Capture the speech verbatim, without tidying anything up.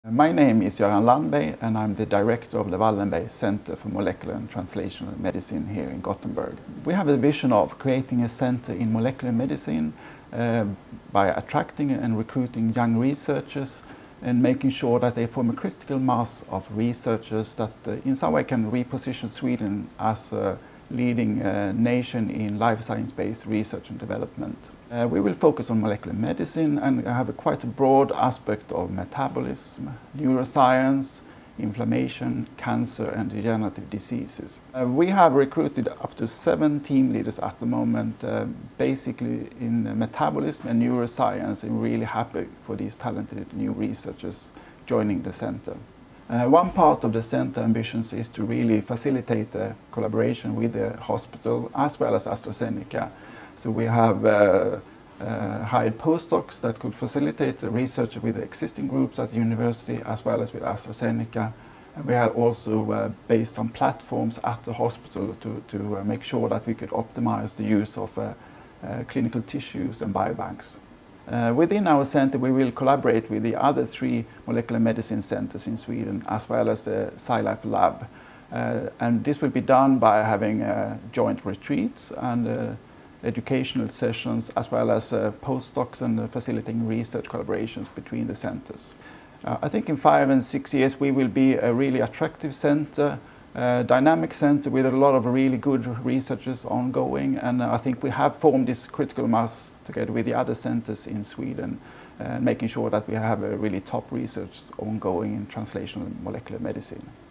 My name is Göran Landberg and I'm the director of the Wallenberg Centre for Molecular and Translational Medicine here in Gothenburg. We have a vision of creating a centre in molecular medicine uh, by attracting and recruiting young researchers and making sure that they form a critical mass of researchers that uh, in some way can reposition Sweden as a leading uh, nation in life science-based research and development. Uh, we will focus on molecular medicine and have a quite a broad aspect of metabolism, neuroscience, inflammation, cancer and degenerative diseases. Uh, we have recruited up to seven team leaders at the moment, uh, basically in metabolism and neuroscience, and really happy for these talented new researchers joining the centre. Uh, one part of the centre ambitions is to really facilitate the collaboration with the hospital as well as AstraZeneca. So we have uh, uh, hired postdocs that could facilitate the research with the existing groups at the university as well as with AstraZeneca. And we are also uh, based on platforms at the hospital to, to uh, make sure that we could optimize the use of uh, uh, clinical tissues and biobanks. Uh, within our centre we will collaborate with the other three molecular medicine centres in Sweden as well as the SciLife lab. Uh, and this will be done by having uh, joint retreats and uh, educational sessions as well as uh, postdocs and uh, facilitating research collaborations between the centres. Uh, I think in five and six years we will be a really attractive centre, uh, dynamic centre with a lot of really good researchers ongoing, and uh, I think we have formed this critical mass together with the other centres in Sweden, uh, making sure that we have a really top research ongoing in translational molecular medicine.